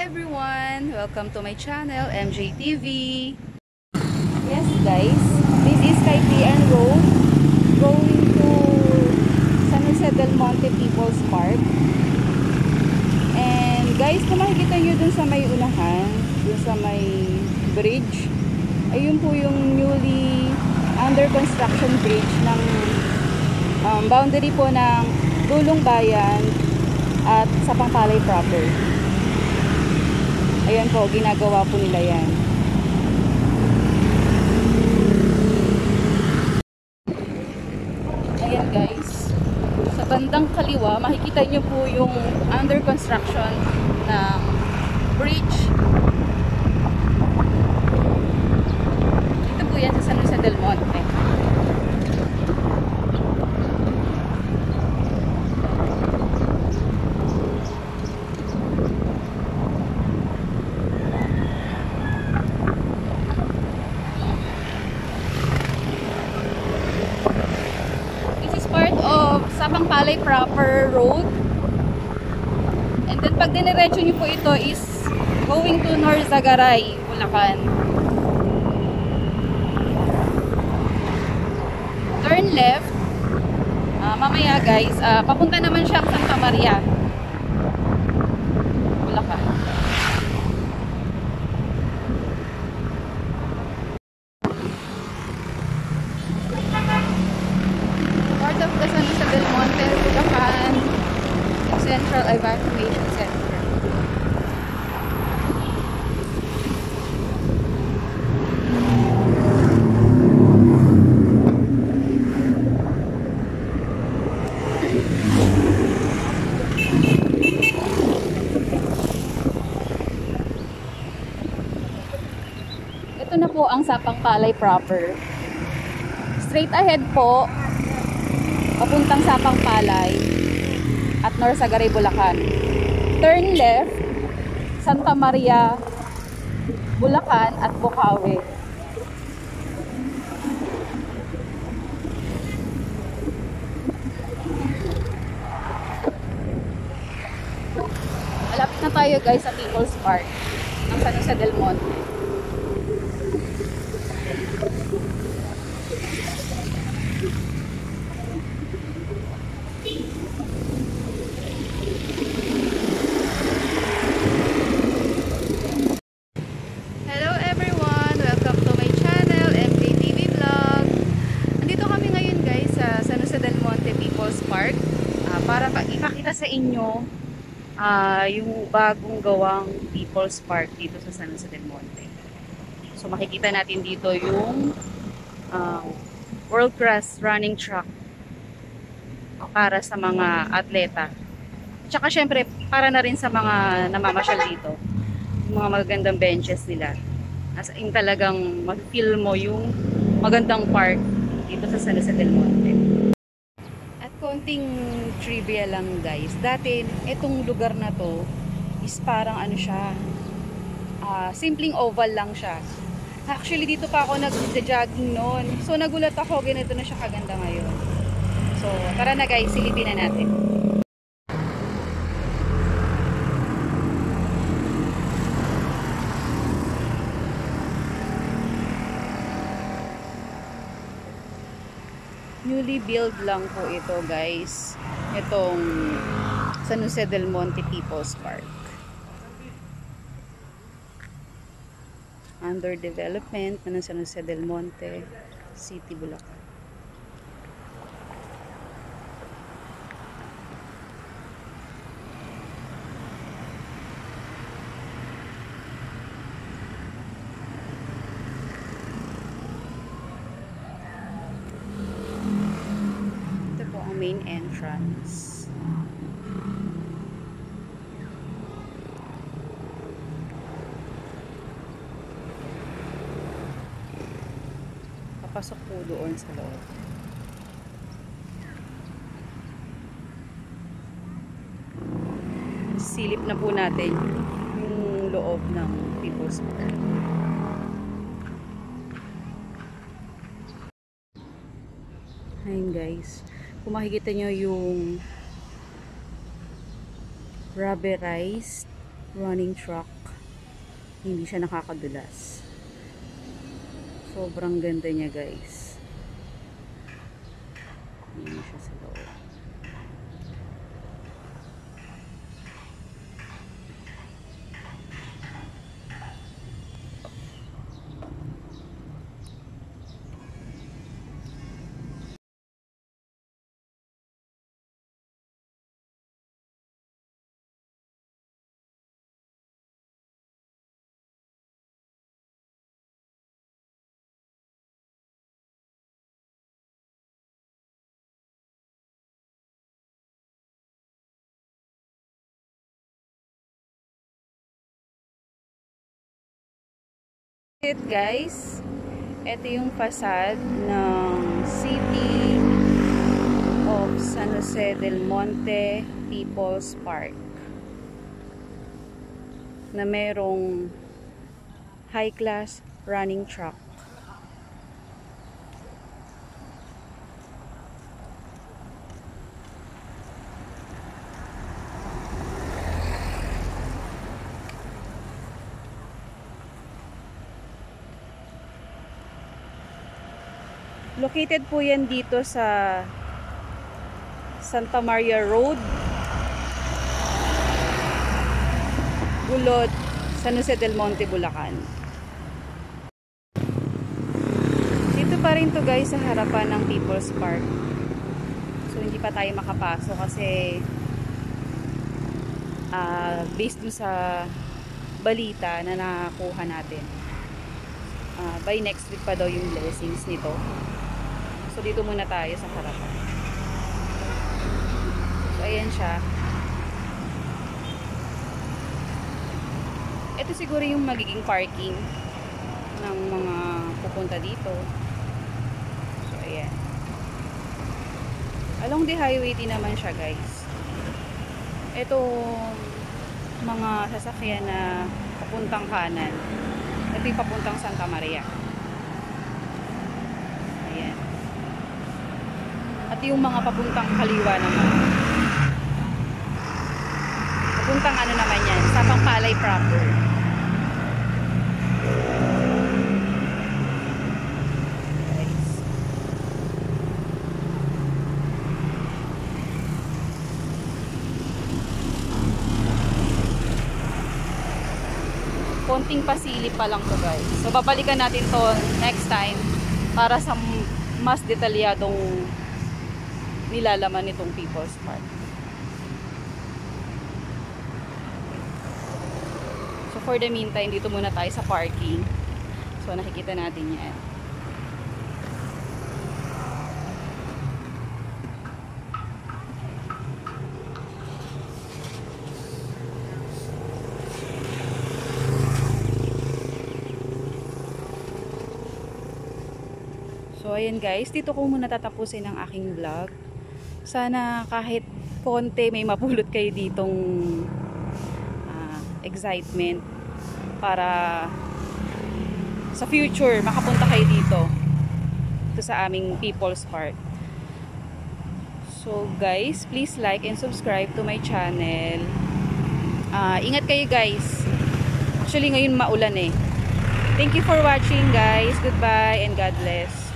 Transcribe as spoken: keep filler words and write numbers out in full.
everyone! Welcome to my channel, M J T V. Yes guys, this is Cayetano Road going to San Jose del Monte People's Park. And guys, kung makikita nyo dun sa may unahan, dun sa may bridge, ayun po yung newly under construction bridge ng um, boundary po ng Dulong Bayan at Sapang Palay proper. Ayan po, ginagawa po nila yan. Ayan guys, sa bandang kaliwa makikita nyo po yung under construction na bridge. Ito po yan sa San Jose del Monte. Sapang Palay proper road, and then pag diniretso nyo po ito is going to Norzagaray, Bulacan. Turn left, uh, mamaya guys, uh, papunta naman siyang Santa Maria, Bulacan. Part of the San Jose del Monte, Bulacan Central Evacuation Center. Ito na po ang Sapang Palay proper. Straight ahead po papuntang Sapang Palay at Norzagaray, Bulacan. Turn left, Santa Maria, Bulacan at Bukawi. Malapit na tayo guys sa People's Park ng San Jose del Monte. Park uh, para ipakita sa inyo uh, yung bagong gawang People's Park dito sa San Jose del Monte. So makikita natin dito yung uh, world class running track para sa mga atleta. Tsaka syempre para na rin sa mga namamasyal dito, yung mga magagandang benches nila, as in talagang mag-feel mo yung magandang park dito sa San Jose del Monte. Konting trivia lang guys. Dati, itong lugar na to is parang ano siya, uh, simpleng oval lang siya. Actually, dito pa ako nag-jogging noon. So, nagulat ako, ganito na siya kaganda ngayon. So, tara na guys, silipin na natin. Newly built lang po ito guys, itong San Jose del Monte People's Park. Under development na ng San Jose del Monte City, Bulacan. Main entrance. Papasok po doon sa loob. Silip na po natin yung loob ng People's Park. Ayun guys, kung makikita nyo yung rubberized running track. Hindi siya nakakadulas. Sobrang ganda niya, guys. Ayan siya sa loob. It guys, ito yung facade ng City of San Jose del Monte People's Park na merong high class running track. Located po yan dito sa Santa Maria Road, Gulod, San Jose del Monte, Bulacan. Dito pa rin to guys sa harapan ng People's Park. So hindi pa tayo makapasok kasi uh, based dun sa balita na nakakuha natin. Uh, by next week pa daw yung blessings nito. So dito muna tayo sa harapan. So ayan siya. Ito siguro yung magiging parking ng mga pupunta dito. So ayan. Along the highway din naman siya guys. Ito mga sasakyan na papuntang kanan. Ito yung papuntang Santa Maria. Ayan. At yung mga papuntang kaliwa naman. Papuntang ano naman yan, Sapang Palay proper. Guys. Konting pasilip pa lang to guys. So babalikan natin to next time para sa mas detalyadong nilalaman nitong People's Park. So for the meantime, dito muna tayo sa parking. So nakikita natin yan. So ayan guys, dito ko muna tatapusin ang aking vlog. Sana kahit konti may mapulot kayo ditong uh, excitement para sa future makapunta kayo dito. Ito sa aming People's Park. So guys, please like and subscribe to my channel. Uh, ingat kayo guys. Actually ngayon maulan eh. Thank you for watching guys. Goodbye and God bless.